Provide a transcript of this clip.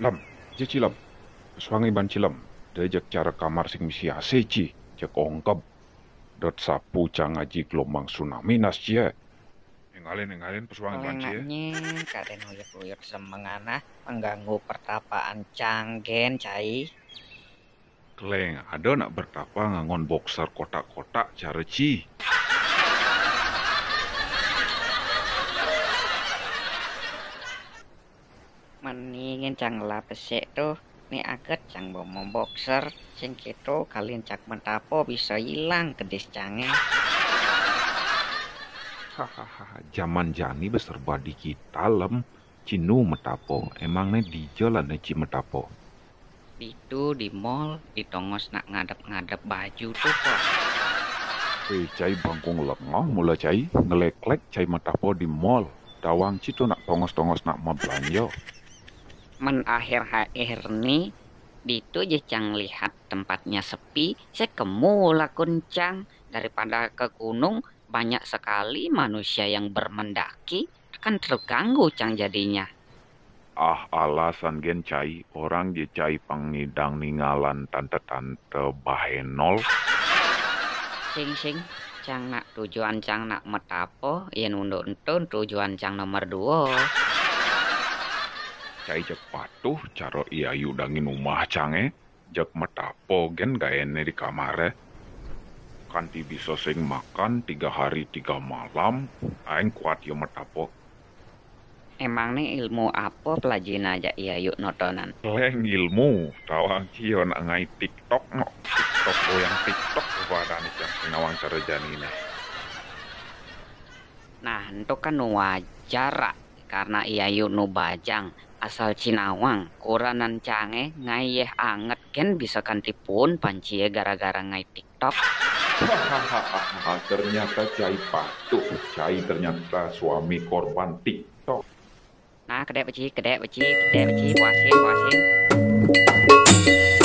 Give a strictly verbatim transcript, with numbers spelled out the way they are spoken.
Lam, je cilam. Swangi ban cilam. Dejak cara kamar sing misi aseci. Cek ongkap. Dot sapu cang aji gelombang tsunami nas cie. Nengalin nengalin pesuangi ban cie. Olengnya kaden uyuk-uyuk semengana mengganggu pertapaan canggen cai. Keleng, ada nak bertapa ngangon boxer kotak-kotak cara ci. Mendingin cang lapesek tuh. Ni aget cang bomo boxer. Sing gitu kalian cak mentapo bisa hilang kedis cange. Hahaha, zaman jani beserba digital lem. Cinu metapo, emang ne di jalan ne ci metapo. Itu di mall ditongos nak ngadep-ngadep baju tuh kok. Weh, cai bangkung lengah mula cai. Ngelek-lek cai metapo di mall. Dawang citu nak tongos-tongos nak mau belanja. Men akhir-akhir nih Ditu je cang lihat tempatnya sepi, saya kemula kuncang daripada ke gunung banyak sekali manusia yang bermendaki kan terganggu cang jadinya. Ah alasan gen cai, orang je cai pangidang ningalan tante-tante bahenol. Sing sing cang nak tujuan cang nak metapo, ya nunduk entun tujuan cang nomor dua. Cai cek patuh caro iayu dangin umah cange. Jek metapo gen gaene di kamare. Kanti bisa sing makan tiga hari tiga malam. Aing kuat yo metapo. Emang nih ilmu apa pelajin aja iya yuk notonan. Leng ilmu, tawang cio nak ngai TikTok no. TikTok goyang TikTok kepada nih yang sinawang cara janine. Nah, itu kan wajar karena iya yuk nu bajang asal Cinawang kuranan cange ngayeh anget kan bisa kantipun pancie gara-gara ngai TikTok. Hahaha, ternyata cai patuh. Cai ternyata suami korban TikTok. Nah, kedek beci, kedek beci, kedek beci, puasin, puasin.